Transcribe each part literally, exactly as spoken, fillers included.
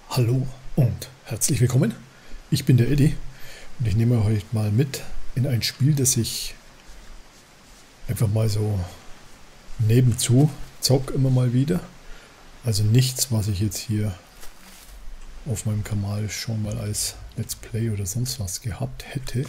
Hallo und herzlich willkommen. Ich bin der Eddie und ich nehme euch heute mal mit in ein Spiel, das ich einfach mal so nebenzu zock immer mal wieder. Also nichts, was ich jetzt hier auf meinem Kanal schon mal als Let's Play oder sonst was gehabt hätte.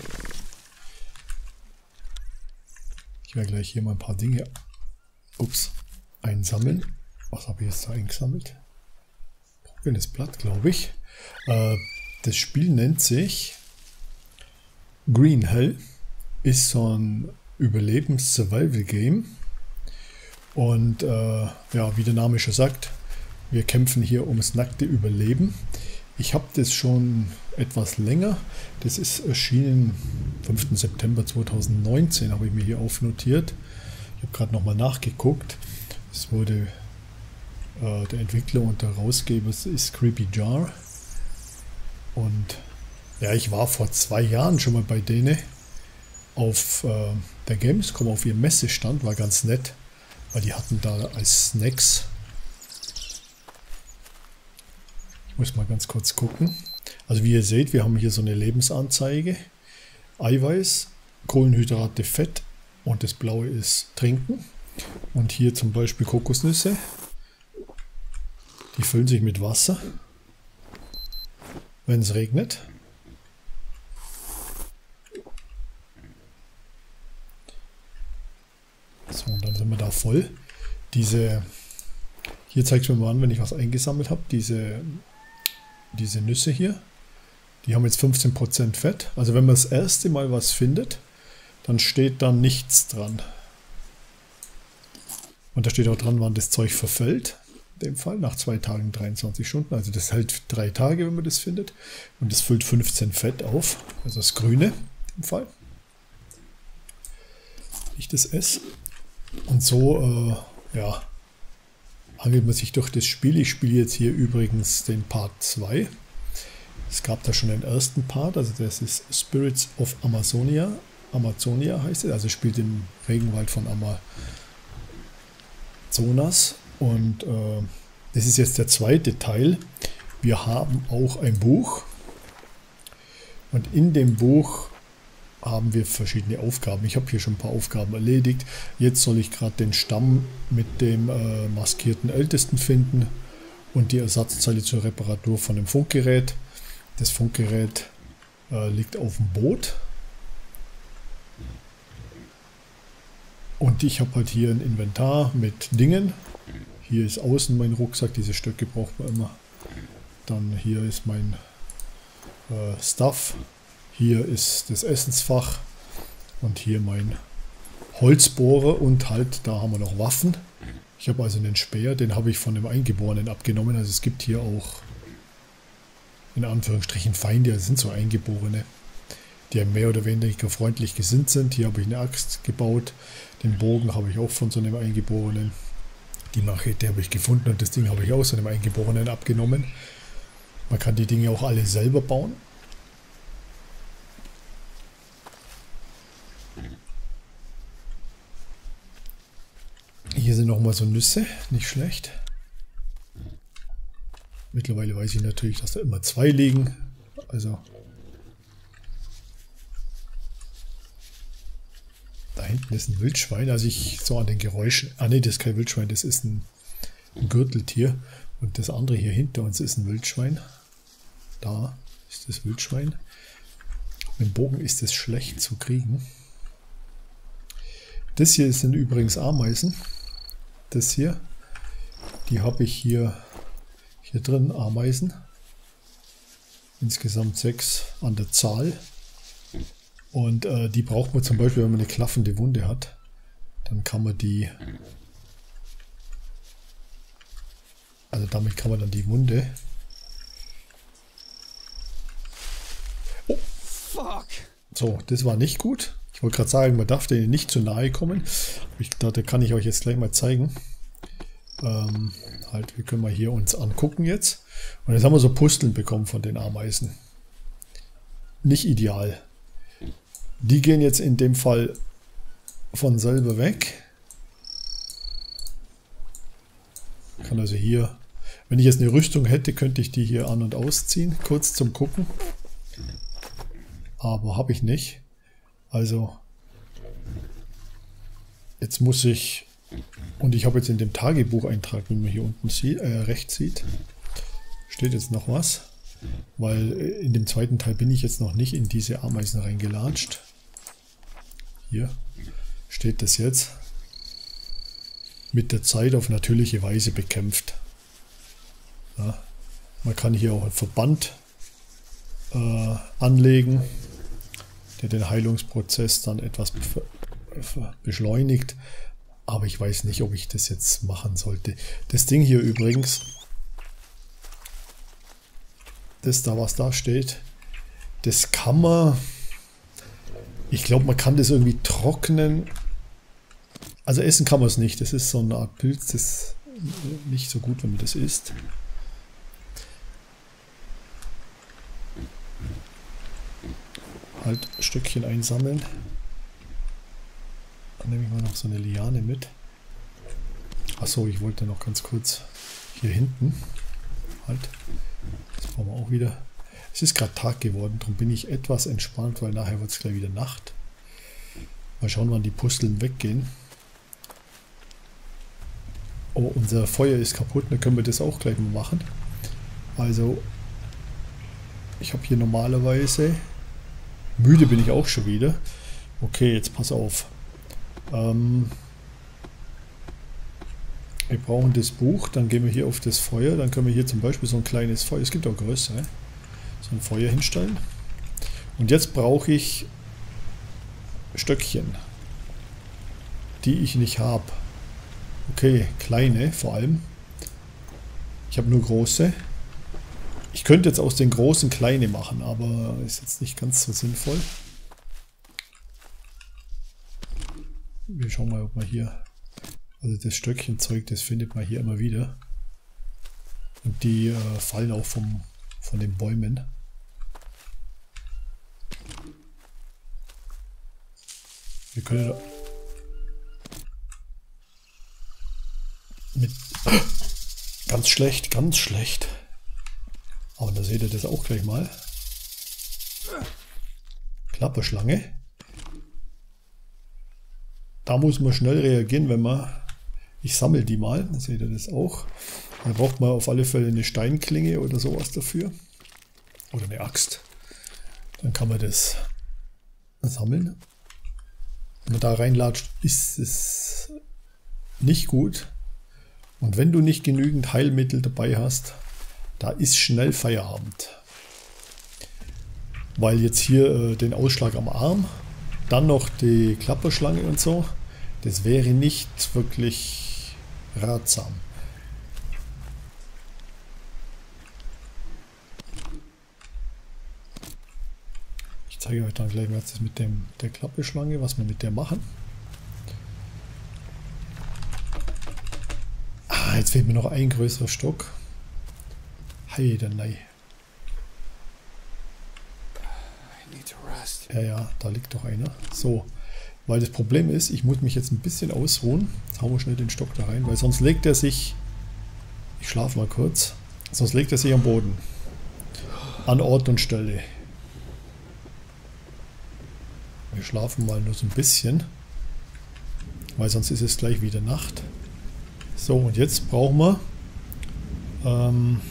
Ich werde gleich hier mal ein paar Dinge ups, einsammeln. Was habe ich jetzt da eingesammelt? Trockenes Blatt, glaube ich. Äh, das Spiel nennt sich Green Hell. Ist so ein Überlebens-Survival-Game. Und äh, ja, wie der Name schon sagt, wir kämpfen hier ums nackte Überleben. Ich habe das schon etwas länger. Das ist erschienen fünften September zweitausendneunzehn, habe ich mir hier aufnotiert. Ich habe gerade nochmal nachgeguckt. Es wurde äh, der Entwickler und der Herausgeber ist Creepy Jar. Und ja, ich war vor zwei Jahren schon mal bei denen auf äh, der Gamescom auf ihrem Messestand. War ganz nett, weil die hatten da als Snacks. Ich muss mal ganz kurz gucken. Also wie ihr seht, wir haben hier so eine Lebensanzeige. Eiweiß, Kohlenhydrate, Fett und das blaue ist Trinken. Und hier zum Beispiel Kokosnüsse. Die füllen sich mit Wasser, wenn es regnet. So, und dann sind wir da voll. Diese, hier zeige ich mir mal an, wenn ich was eingesammelt habe. Diese, diese Nüsse hier, die haben jetzt fünfzehn Prozent Fett. Also wenn man das erste Mal was findet, dann steht da nichts dran. Und da steht auch dran, wann das Zeug verfällt. In dem Fall nach zwei Tagen dreiundzwanzig Stunden. Also das hält drei Tage, wenn man das findet. Und das füllt fünfzehn Fett auf. Also das Grüne im Fall. Ich das esse. Und so, äh, ja, hangelt man sich durch das Spiel. Ich spiele jetzt hier übrigens den Part zwei. Es gab da schon den ersten Part, also das ist Spirits of Amazonia. Amazonia heißt es, also spielt im Regenwald von Amazonas. Und äh, das ist jetzt der zweite Teil. Wir haben auch ein Buch. Und in dem Buch haben wir verschiedene Aufgaben. Ich habe hier schon ein paar Aufgaben erledigt. Jetzt soll ich gerade den Stamm mit dem äh, maskierten Ältesten finden und die Ersatzteile zur Reparatur von dem Funkgerät. Das Funkgerät äh, liegt auf dem Boot. Und ich habe halt hier ein Inventar mit Dingen. Hier ist außen mein Rucksack, diese Stöcke braucht man immer. Dann hier ist mein äh, Stuff. Hier ist das Essensfach. Und hier mein Holzbohrer und halt, da haben wir noch Waffen. Ich habe also einen Speer, den habe ich von dem Eingeborenen abgenommen. Also es gibt hier auch in Anführungsstrichen Feinde, das sind so Eingeborene, die mehr oder weniger freundlich gesinnt sind. Hier habe ich eine Axt gebaut. Den Bogen habe ich auch von so einem Eingeborenen. Die Machete habe ich gefunden und das Ding habe ich auch so einem Eingeborenen abgenommen. Man kann die Dinge auch alle selber bauen. Hier sind nochmal so Nüsse, nicht schlecht. Mittlerweile weiß ich natürlich, dass da immer zwei liegen. Also da hinten ist ein Wildschwein. Also ich so an den Geräuschen. Ah ne, das ist kein Wildschwein, das ist ein, ein Gürteltier. Und das andere hier hinter uns ist ein Wildschwein. Da ist das Wildschwein. Mit dem Bogen ist es schlecht zu kriegen. Das hier sind übrigens Ameisen. Das hier. Die habe ich hier, hier drin, Ameisen. Insgesamt sechs an der Zahl. Und äh, die braucht man zum Beispiel, wenn man eine klaffende Wunde hat. Dann kann man die... Also damit kann man dann die Wunde... Oh, fuck! So, das war nicht gut. Ich wollte gerade sagen, man darf denen nicht zu nahe kommen. Ich dachte, kann ich euch jetzt gleich mal zeigen. Ähm, halt, wir können mal hier uns angucken jetzt. Und jetzt haben wir so Pusteln bekommen von den Ameisen. Nicht ideal. Die gehen jetzt in dem Fall von selber weg. Ich kann also hier Wenn ich jetzt eine Rüstung hätte, könnte ich die hier an- und ausziehen, kurz zum Gucken. Aber habe ich nicht. Also jetzt muss ich, und ich habe jetzt in dem Tagebucheintrag, wie man hier unten sieht, äh, rechts sieht, steht jetzt noch was. Weil in dem zweiten Teil bin ich jetzt noch nicht in diese Ameisen reingelatscht. Hier steht das jetzt. Mit der Zeit auf natürliche Weise bekämpft. Ja, man kann hier auch einen Verband äh, anlegen, der den Heilungsprozess dann etwas be beschleunigt. Aber ich weiß nicht, ob ich das jetzt machen sollte. Das Ding hier übrigens, das da, was da steht, das kann man, ich glaube, man kann das irgendwie trocknen. Also essen kann man es nicht. Das ist so eine Art Pilz, das ist nicht so gut, wenn man das isst. Halt ein Stückchen einsammeln. Dann nehme ich mal noch so eine Liane mit. Achso, ich wollte noch ganz kurz hier hinten. Halt. Das brauchen wir auch wieder. Es ist gerade Tag geworden, darum bin ich etwas entspannt, weil nachher wird es gleich wieder Nacht. Mal schauen, wann die Pusteln weggehen. Oh, unser Feuer ist kaputt, dann können wir das auch gleich mal machen. Also, ich habe hier normalerweise... Müde bin ich auch schon wieder. Okay, jetzt pass auf. Ähm, wir brauchen das Buch, dann gehen wir hier auf das Feuer, dann können wir hier zum Beispiel so ein kleines Feuer, es gibt auch größere, so ein Feuer hinstellen. Und jetzt brauche ich Stöckchen, die ich nicht habe. Okay, kleine vor allem. Ich habe nur große. Ich könnte jetzt aus den großen kleine machen, aber ist jetzt nicht ganz so sinnvoll. Wir schauen mal, ob man hier... Also das Stöckchenzeug, das findet man hier immer wieder. Und die äh, fallen auch vom, von den Bäumen. Wir können da mit... Ganz schlecht, ganz schlecht. Aber da seht ihr das auch gleich mal. Klapperschlange. Da muss man schnell reagieren, wenn man... Ich sammle die mal, dann seht ihr das auch. Da braucht man auf alle Fälle eine Steinklinge oder sowas dafür. Oder eine Axt. Dann kann man das sammeln. Wenn man da reinlatscht, ist es nicht gut. Und wenn du nicht genügend Heilmittel dabei hast, da ist schnell Feierabend. Weil jetzt hier äh, den Ausschlag am Arm, dann noch die Klapperschlange und so, das wäre nicht wirklich ratsam. Ich zeige euch dann gleich mal das mit dem, der Klapperschlange, was wir mit der machen. Ah, jetzt fehlt mir noch ein größerer Stock. Heidenei. Ja, ja, da liegt doch einer. So, weil das Problem ist, ich muss mich jetzt ein bisschen ausruhen. Jetzt hauen wir schnell den Stock da rein, weil sonst legt er sich... Ich schlafe mal kurz. Sonst legt er sich am Boden. An Ort und Stelle. Wir schlafen mal nur so ein bisschen. Weil sonst ist es gleich wieder Nacht. So, und jetzt brauchen wir... Ähm,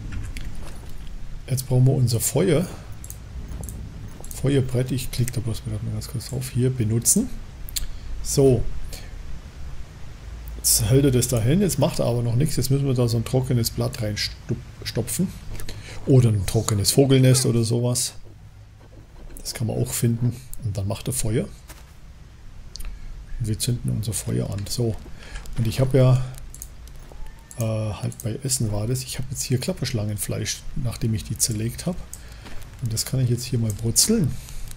jetzt brauchen wir unser Feuer. Feuerbrett, ich klicke da bloß mal ganz kurz drauf, hier benutzen. So, jetzt hält er das dahin, jetzt macht er aber noch nichts, jetzt müssen wir da so ein trockenes Blatt reinstopfen. Oder ein trockenes Vogelnest oder sowas. Das kann man auch finden. Und dann macht er Feuer. Und wir zünden unser Feuer an. So, und ich habe ja, äh, halt bei Essen war das, ich habe jetzt hier Klapperschlangenfleisch, nachdem ich die zerlegt habe. Und das kann ich jetzt hier mal brutzeln.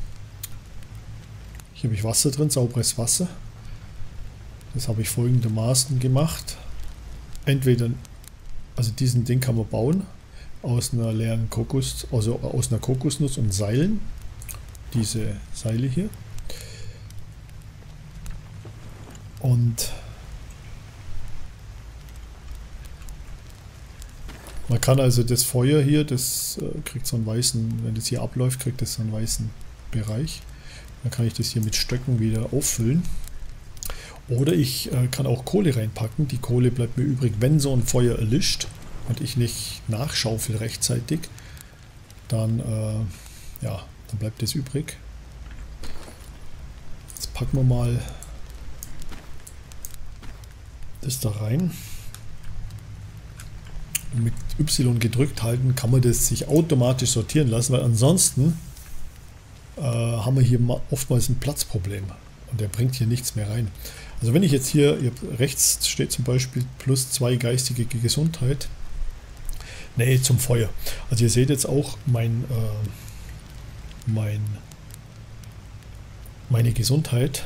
Hier habe ich Wasser drin, sauberes Wasser. Das habe ich folgendermaßen gemacht. Entweder, also diesen Ding kann man bauen aus einer leeren Kokos, also aus einer Kokosnuss und Seilen. Diese Seile hier. Und Man kann also das Feuer hier, das äh, kriegt so einen weißen, wenn das hier abläuft, kriegt das so einen weißen Bereich. Dann kann ich das hier mit Stöcken wieder auffüllen. Oder ich äh, kann auch Kohle reinpacken. Die Kohle bleibt mir übrig, wenn so ein Feuer erlischt und ich nicht nachschaufel rechtzeitig. Dann, äh, ja, dann bleibt das übrig. Jetzt packen wir mal das da rein. Und mit Y gedrückt halten kann man das sich automatisch sortieren lassen, weil ansonsten äh, haben wir hier oftmals ein Platzproblem und der bringt hier nichts mehr rein. Also wenn ich jetzt hier, hier rechts steht zum Beispiel plus zwei geistige Gesundheit, nee, zum Feuer. Also ihr seht jetzt auch mein, äh, mein meine Gesundheit,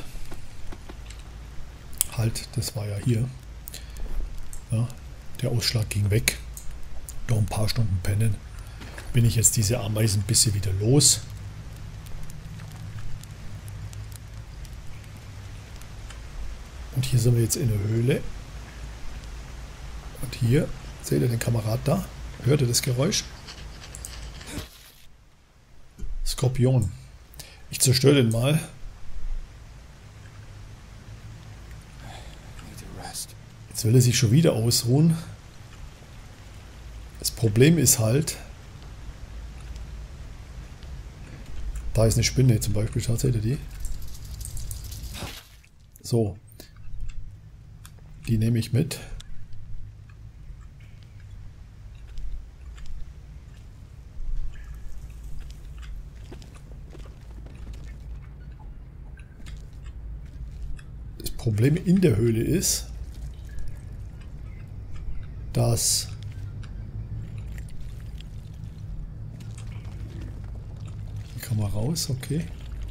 halt, das war ja hier, ja, der Ausschlag ging weg. Noch ein paar Stunden pennen, bin ich jetzt diese Ameisenbisse wieder los. Und hier sind wir jetzt in der Höhle. Und hier, seht ihr den Kamerad da? Hört ihr das Geräusch? Skorpion. Ich zerstöre den mal. Jetzt will er sich schon wieder ausruhen. Das Problem ist halt, da ist eine Spinne zum Beispiel, schaut, seht ihr die? So, die nehme ich mit. Das Problem in der Höhle ist, dass kann man raus, okay.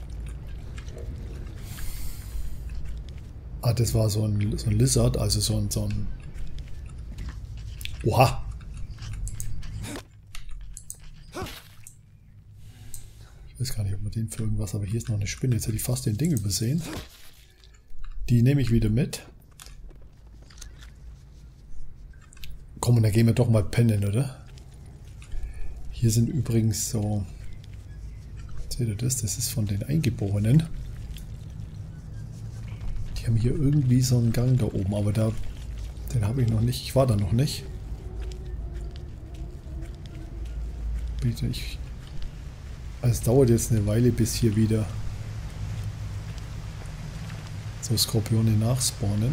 Ah, das war so ein, so ein Lizard, also so ein, so ein... Oha! Ich weiß gar nicht, ob man den für irgendwas, aber hier ist noch eine Spinne. Jetzt hätte ich fast den Ding übersehen. Die nehme ich wieder mit. Komm, und dann gehen wir doch mal pennen, oder? Hier sind übrigens so... Seht ihr das? Das ist von den Eingeborenen. Die haben hier irgendwie so einen Gang da oben, aber da, den habe ich noch nicht. Ich war da noch nicht. Bitte, ich... Es dauert jetzt eine Weile, bis hier wieder so Skorpione nachspawnen.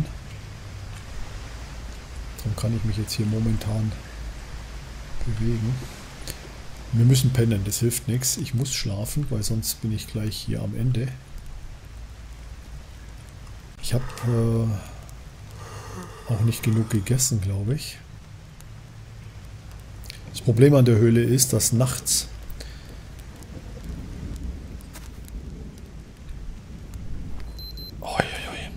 Darum kann ich mich jetzt hier momentan bewegen. Wir müssen pennen, das hilft nichts. Ich muss schlafen, weil sonst bin ich gleich hier am Ende. Ich habe äh, auch nicht genug gegessen, glaube ich. Das Problem an der Höhle ist, dass nachts oh, ja, ja.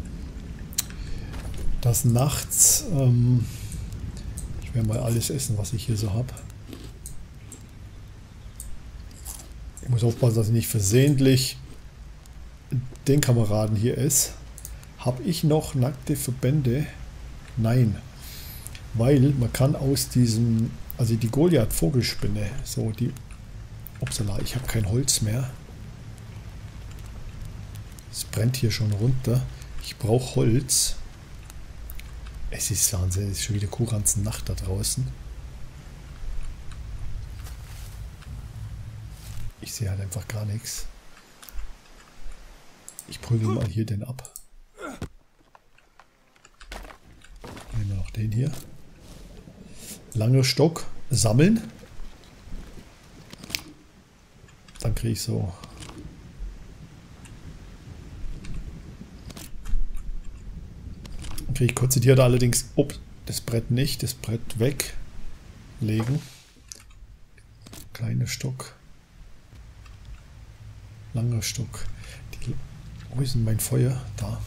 dass nachts ähm, ich werde mal alles essen, was ich hier so habe. Ich muss aufpassen, dass ich nicht versehentlich den Kameraden hier esse. Habe ich noch nackte Verbände? Nein. Weil man kann aus diesem, also die Goliath-Vogelspinne, so die, upsala, ich habe kein Holz mehr. Es brennt hier schon runter. Ich brauche Holz. Es ist Wahnsinn, es ist schon wieder Kuranzen Nacht da draußen. Ich sehe halt einfach gar nichts. Ich prügel mal hier den ab. Nehmen wir noch den hier. Langer Stock. Sammeln. Dann kriege ich so... Dann kriege ich kurze Tiere allerdings... Ups, das Brett nicht. Das Brett weglegen. Kleiner Stock. Langer Stock. Die, wo ist denn mein Feuer? Da.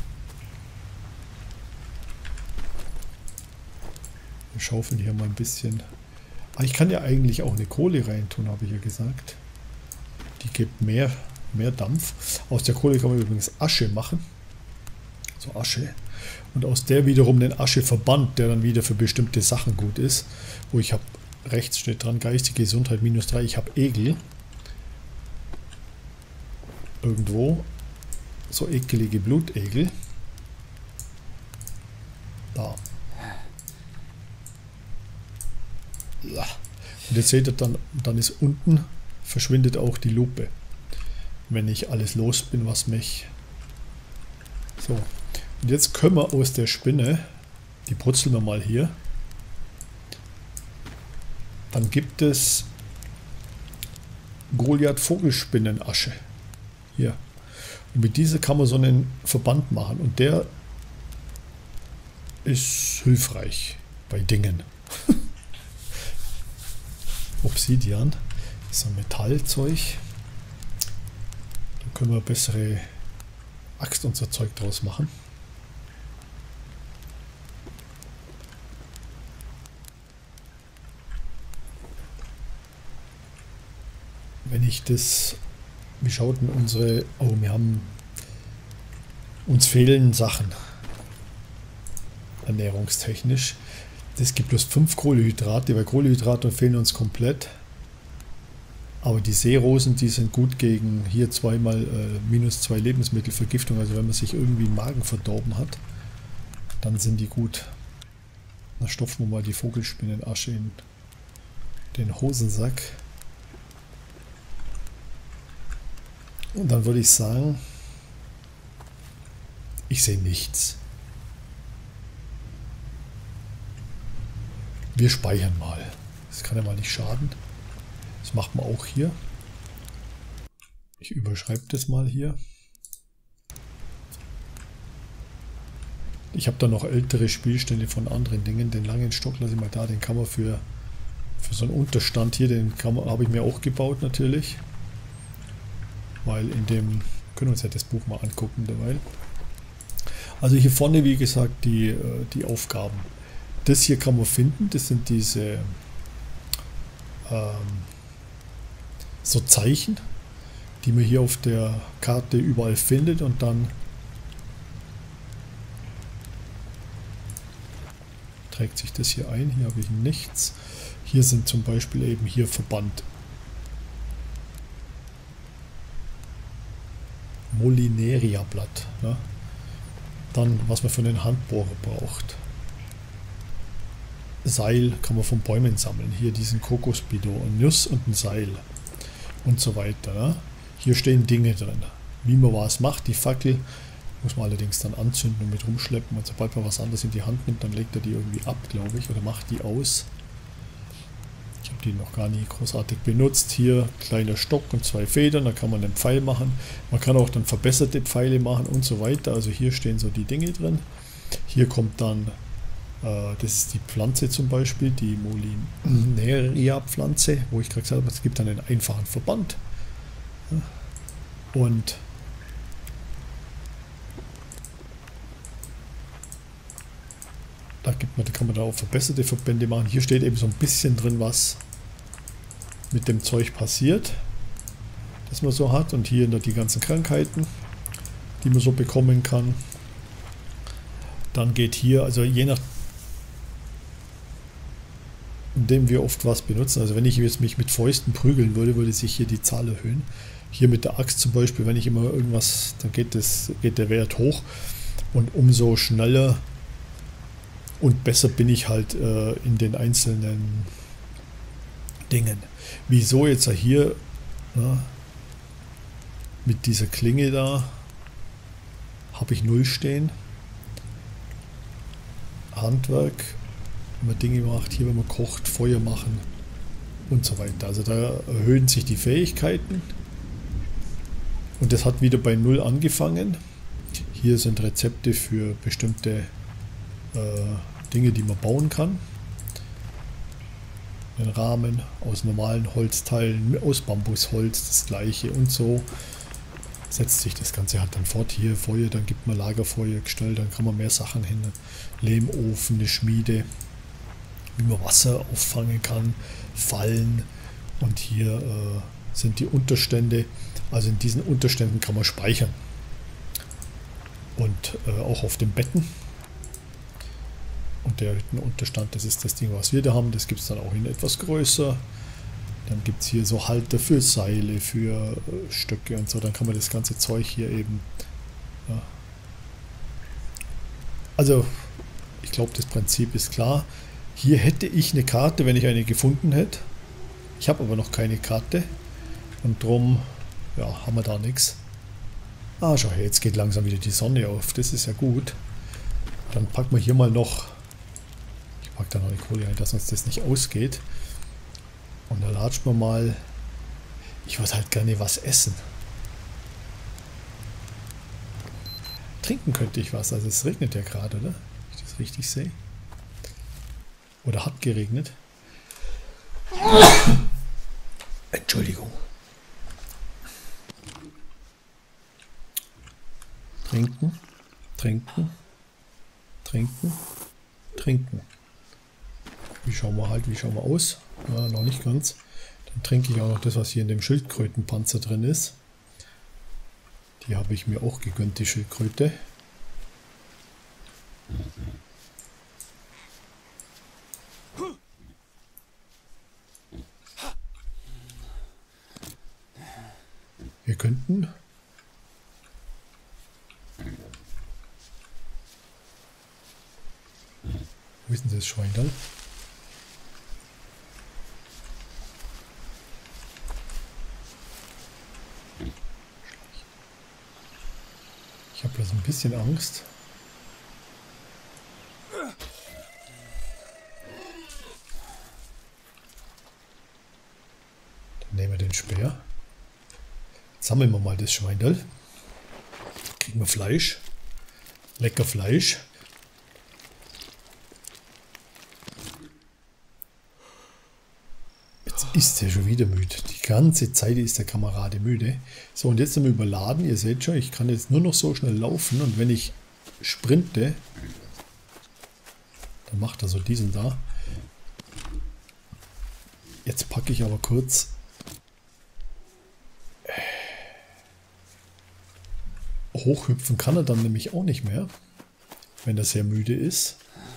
Wir schaufeln hier mal ein bisschen. Ah, ich kann ja eigentlich auch eine Kohle reintun, habe ich ja gesagt. Die gibt mehr, mehr Dampf. Aus der Kohle kann man übrigens Asche machen. So Asche. Und aus der wiederum den Ascheverband, der dann wieder für bestimmte Sachen gut ist. Wo ich habe rechts steht dran, geistige Gesundheit minus drei. Ich habe Egel. Irgendwo. So ekelige Blutegel. Da. Und jetzt seht ihr dann, dann ist unten, verschwindet auch die Lupe. Wenn ich alles los bin, was mich... So. Und jetzt können wir aus der Spinne, die brutzeln wir mal hier, dann gibt es Goliath Vogelspinnenasche. Hier. Und mit dieser kann man so einen Verband machen. Und der ist hilfreich bei Dingen. Obsidian. So ein Metallzeug. Da können wir bessere Axt und so Zeug draus machen. Wenn ich das... Wie schaut denn unsere... Oh, wir haben... Uns fehlen Sachen. Ernährungstechnisch. Das gibt bloß fünf Kohlenhydrate, weil Kohlenhydrate fehlen uns komplett. Aber die Seerosen, die sind gut gegen hier zweimal äh, minus zwei Lebensmittelvergiftung. Also wenn man sich irgendwie den Magen verdorben hat, dann sind die gut. Dann stopfen wir mal die Vogelspinnenasche in den Hosensack. Und dann würde ich sagen, ich sehe nichts. Wir speichern mal. Das kann ja mal nicht schaden. Das macht man auch hier. Ich überschreibe das mal hier. Ich habe da noch ältere Spielstände von anderen Dingen. Den langen Stock lasse ich mal da. Den kann man für, für so einen Unterstand hier, den habe ich mir auch gebaut natürlich. Weil in dem, können wir uns ja das Buch mal angucken dabei. Also hier vorne, wie gesagt, die, die Aufgaben. Das hier kann man finden, das sind diese ähm, so Zeichen, die man hier auf der Karte überall findet und dann trägt sich das hier ein. Hier habe ich nichts. Hier sind zum Beispiel eben hier Verband. Molineria-Blatt. Ja. Dann, was man für einen Handbohrer braucht. Seil kann man von Bäumen sammeln. Hier diesen Kokosbido, ein Nuss und ein Seil und so weiter. Ja. Hier stehen Dinge drin. Wie man was macht, die Fackel muss man allerdings dann anzünden und mit rumschleppen. Und sobald man was anderes in die Hand nimmt, dann legt er die irgendwie ab, glaube ich, oder macht die aus. Ich habe die noch gar nicht großartig benutzt. Hier kleiner Stock und zwei Federn, da kann man einen Pfeil machen. Man kann auch dann verbesserte Pfeile machen und so weiter. Also hier stehen so die Dinge drin. Hier kommt dann, äh, das ist die Pflanze zum Beispiel, die Molineria-Pflanze, wo ich gerade gesagt habe, es gibt dann einen einfachen Verband. Ja. Und da, gibt man, da kann man da auch verbesserte Verbände machen. Hier steht eben so ein bisschen drin, was mit dem Zeug passiert, das man so hat. Und hier die ganzen Krankheiten, die man so bekommen kann. Dann geht hier, also je nach indem wir oft was benutzen, also wenn ich jetzt mich mit Fäusten prügeln würde, würde sich hier die Zahl erhöhen. Hier mit der Axt zum Beispiel, wenn ich immer irgendwas, dann geht, das, geht der Wert hoch. Und umso schneller und besser bin ich halt äh, in den einzelnen Dingen. Wieso jetzt hier na, mit dieser Klinge da habe ich null stehen. Handwerk, wenn man Dinge macht, hier wenn man kocht, Feuer machen und so weiter. Also da erhöhen sich die Fähigkeiten. Und das hat wieder bei null angefangen. Hier sind Rezepte für bestimmte äh, Dinge, die man bauen kann. Einen Rahmen aus normalen Holzteilen, aus Bambusholz, das gleiche und so. Setzt sich das Ganze halt dann fort. Hier Feuer, dann gibt man Lagerfeuer gestellt, dann kann man mehr Sachen hin. Lehmofen, eine Schmiede, wie man Wasser auffangen kann, Fallen. Und hier äh, sind die Unterstände. Also in diesen Unterständen kann man speichern. Und äh, auch auf den Betten. Und der Unterstand, das ist das Ding, was wir da haben. Das gibt es dann auch in etwas größer. Dann gibt es hier so Halter für Seile, für äh, Stöcke und so. Dann kann man das ganze Zeug hier eben... Ja. Also, ich glaube, das Prinzip ist klar. Hier hätte ich eine Karte, wenn ich eine gefunden hätte. Ich habe aber noch keine Karte. Und drum, ja, haben wir da nichts. Ah, schau her, jetzt geht langsam wieder die Sonne auf. Das ist ja gut. Dann packen wir hier mal noch... Ich packe da noch eine Kohle ein, dass uns das nicht ausgeht. Und dann latschen wir mal... Ich würde halt gerne was essen. Trinken könnte ich was. Also es regnet ja gerade, oder? Wenn ich das richtig sehe. Oder hat geregnet. Entschuldigung. Trinken, trinken, trinken, trinken. Wie schauen wir halt, wie schauen wir aus? Ja, noch nicht ganz. Dann trinke ich auch noch das, was hier in dem Schildkrötenpanzer drin ist. Die habe ich mir auch gegönnt, die Schildkröte. Wir könnten... Wo ist denn das Schwein dann? Ich habe da so ein bisschen Angst. Dann nehmen wir den Speer. Jetzt sammeln wir mal das Schweindel. Kriegen wir Fleisch. Lecker Fleisch. Jetzt ist er schon wieder müde. Die ganze Zeit ist der Kamerade müde. So, und jetzt sind wir überladen. Ihr seht schon, ich kann jetzt nur noch so schnell laufen. Und wenn ich sprinte, dann macht er so diesen da. Jetzt packe ich aber kurz... Hochhüpfen kann er dann nämlich auch nicht mehr, wenn er sehr müde ist.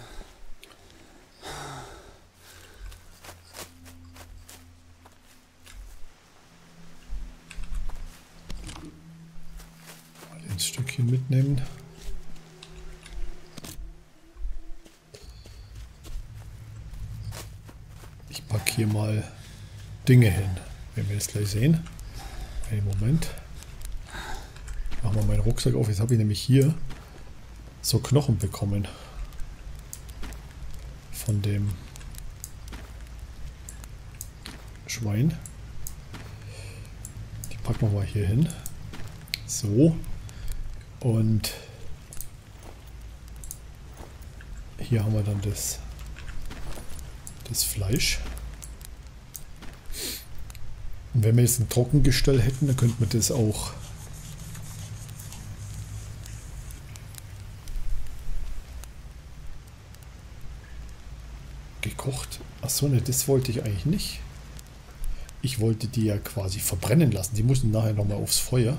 Mal ein Stückchen mitnehmen. Ich packe hier mal Dinge hin, wenn wir das gleich sehen. Einen Moment. Machen wir meinen Rucksack auf. Jetzt habe ich nämlich hier so Knochen bekommen. Von dem Schwein. Die packen wir mal hier hin. So. Und hier haben wir dann das, das Fleisch. Und wenn wir jetzt ein Trockengestell hätten, dann könnte man das auch gekocht. Achso, ne, das wollte ich eigentlich nicht. Ich wollte die ja quasi verbrennen lassen. Die mussten nachher nochmal aufs Feuer.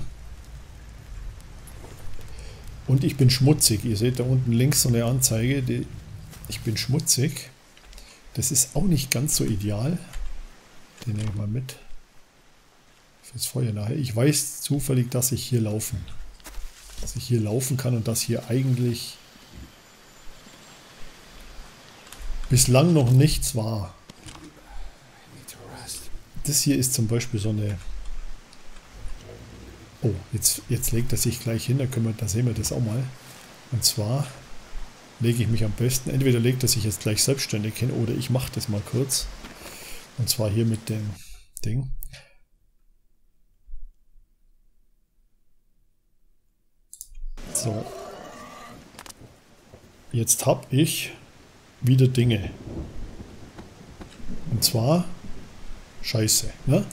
Und ich bin schmutzig. Ihr seht da unten links so eine Anzeige. Die, ich bin schmutzig. Das ist auch nicht ganz so ideal. Den nehme ich mal mit. Fürs Feuer nachher. Ich weiß zufällig, dass ich hier laufen. Dass ich hier laufen kann und dass hier eigentlich bislang noch nichts war. Das hier ist zum Beispiel so eine... Oh, jetzt, jetzt legt er sich gleich hin, da, können wir, da sehen wir das auch mal. Und zwar lege ich mich am besten, entweder legt er sich jetzt gleich selbstständig hin oder ich mache das mal kurz. Und zwar hier mit dem Ding. So. Jetzt habe ich wieder Dinge. Und zwar Scheiße. Ne?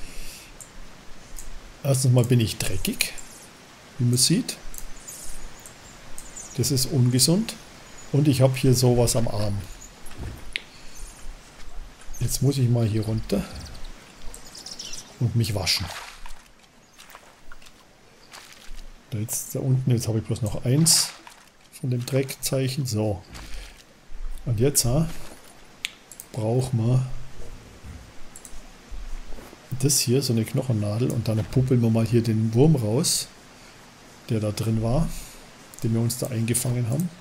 Erstens mal bin ich dreckig, wie man sieht. Das ist ungesund. Und ich habe hier sowas am Arm. Jetzt muss ich mal hier runter und mich waschen. Jetzt da unten, jetzt habe ich bloß noch eins von dem Dreckzeichen. So. Und jetzt ha, brauchen wir das hier, so eine Knochennadel, und dann puppeln wir mal hier den Wurm raus, der da drin war, den wir uns da eingefangen haben.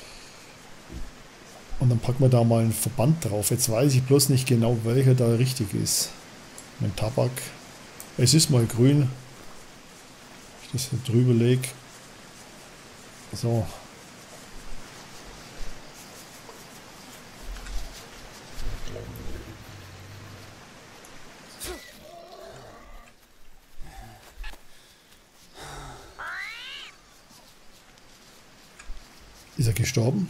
Und dann packen wir da mal einen Verband drauf. Jetzt weiß ich bloß nicht genau, welcher da richtig ist. Mein Tabak. Es ist mal grün. Wenn ich das hier drüber lege. So. Ist er gestorben?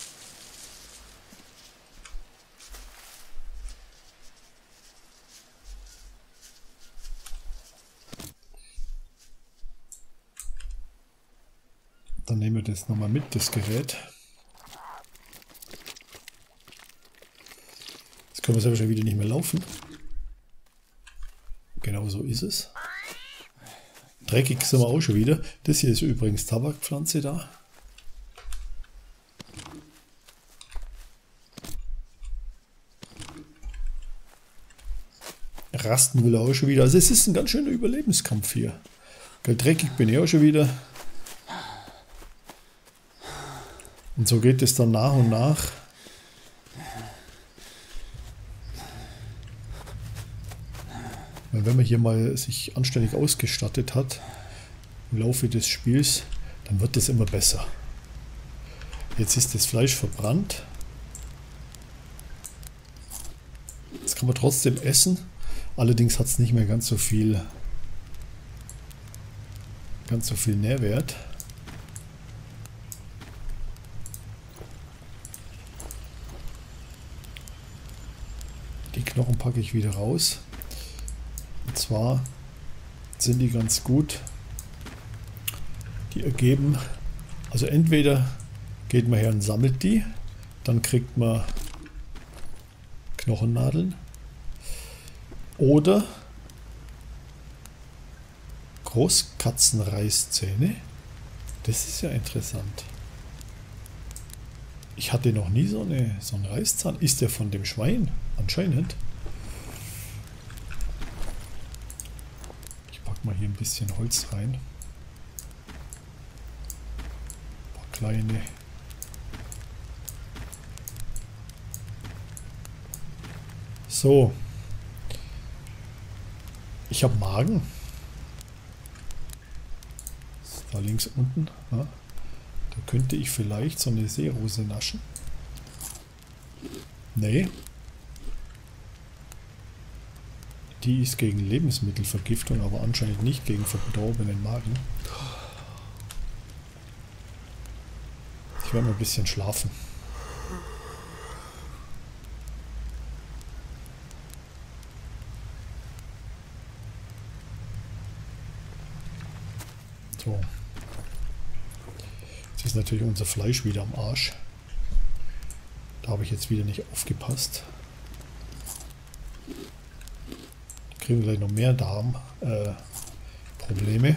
Dann nehmen wir das nochmal mit, das Gerät. Jetzt können wir selber schon wieder nicht mehr laufen. Genau so ist es. Dreckig sind wir auch schon wieder. Das hier ist übrigens Tabakpflanze da. Rasten will er auch schon wieder. Also es ist ein ganz schöner Überlebenskampf hier. Gell, dreckig bin ich auch schon wieder. Und so geht es dann nach und nach. Weil wenn man hier mal sich anständig ausgestattet hat im Laufe des Spiels, dann wird es immer besser. Jetzt ist das Fleisch verbrannt. Jetzt kann man trotzdem essen. Allerdings hat es nicht mehr ganz so viel, ganz so viel Nährwert. Die Knochen packe ich wieder raus. Und zwar sind die ganz gut. Die ergeben, also entweder geht man her und sammelt die, dann kriegt man Knochennadeln. Oder Großkatzenreißzähne. Das ist ja interessant. Ich hatte noch nie so, eine, so einen Reißzahn. Ist der von dem Schwein? Anscheinend. Ich packe mal hier ein bisschen Holz rein. Ein paar kleine. So. Ich habe Magen. Da links unten. Ja. Da könnte ich vielleicht so eine Seerose naschen. Nee. Die ist gegen Lebensmittelvergiftung, aber anscheinend nicht gegen verdorbenen Magen. Ich werde mal ein bisschen schlafen. So. Jetzt ist natürlich unser Fleisch wieder am Arsch. Da habe ich jetzt wieder nicht aufgepasst. Da kriegen wir gleich noch mehr Darmprobleme. Äh,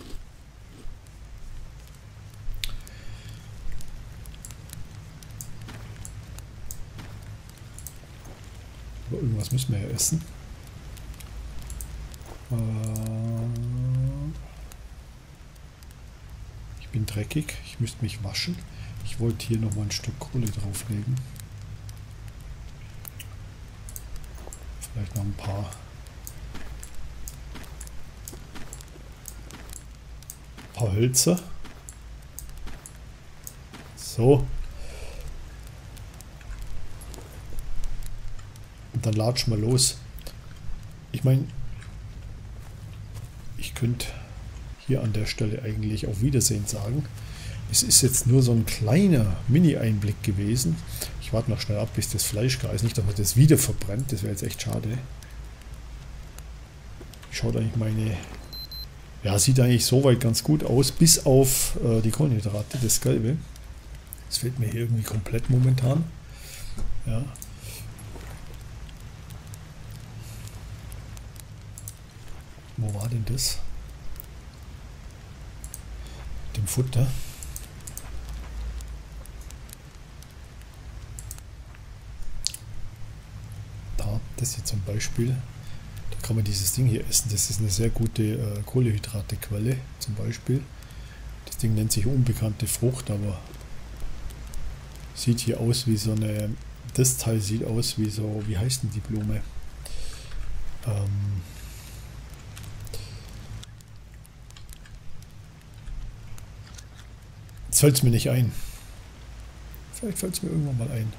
Aber irgendwas müssen wir ja essen. Äh, ich bin dreckig. Ich müsste mich waschen. Ich wollte hier noch mal ein Stück Kohle drauflegen. Vielleicht noch ein paar. Ein paar Hölzer. So. Und dann latschen wir los. Ich meine, ich könnte hier an der Stelle eigentlich auf Wiedersehen sagen. Es ist jetzt nur so ein kleiner Mini-Einblick gewesen. Ich warte noch schnell ab, bis das Fleisch gar ist. Nicht, dass man das wieder verbrennt. Das wäre jetzt echt schade. Schaut eigentlich meine... Ja, sieht eigentlich soweit ganz gut aus. Bis auf äh, die Kohlenhydrate, das Gelbe. Das fehlt mir hier irgendwie komplett momentan. Ja. Wo war denn das? Dem Futter. das hier zum Beispiel. Da kann man dieses Ding hier essen. Das ist eine sehr gute äh, Kohlenhydratequelle zum Beispiel. Das Ding nennt sich unbekannte Frucht, aber sieht hier aus wie so eine... Das Teil sieht aus wie so... Wie heißt denn die Blume? Ähm... Jetzt fällt es mir nicht ein. Vielleicht fällt es mir irgendwann mal ein.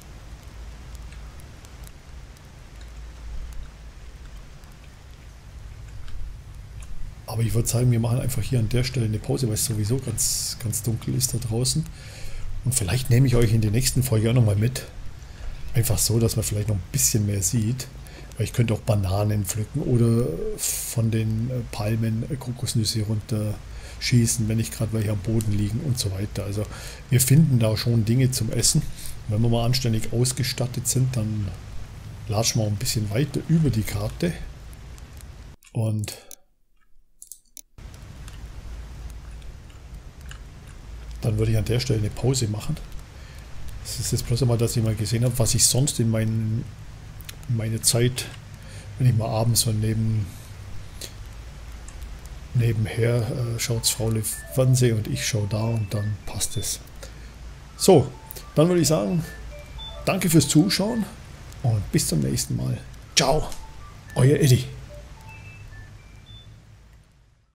Aber ich würde sagen, wir machen einfach hier an der Stelle eine Pause, weil es sowieso ganz, ganz dunkel ist da draußen. Und vielleicht nehme ich euch in die nächsten Folge auch nochmal mit. Einfach so, dass man vielleicht noch ein bisschen mehr sieht. Weil ich könnte auch Bananen pflücken oder von den Palmen Kokosnüsse runter schießen, wenn nicht gerade welche am Boden liegen und so weiter. Also wir finden da schon Dinge zum Essen. Wenn wir mal anständig ausgestattet sind, dann latschen wir auch ein bisschen weiter über die Karte. Und dann würde ich an der Stelle eine Pause machen. Das ist jetzt bloß einmal, dass ich mal gesehen habe, was ich sonst in meinen, meine Zeit, wenn ich mal abends so neben, nebenher äh, schaut Frau Fernsehen und ich schaue da und dann passt es. So, dann würde ich sagen, danke fürs Zuschauen und bis zum nächsten Mal. Ciao, euer Eddie.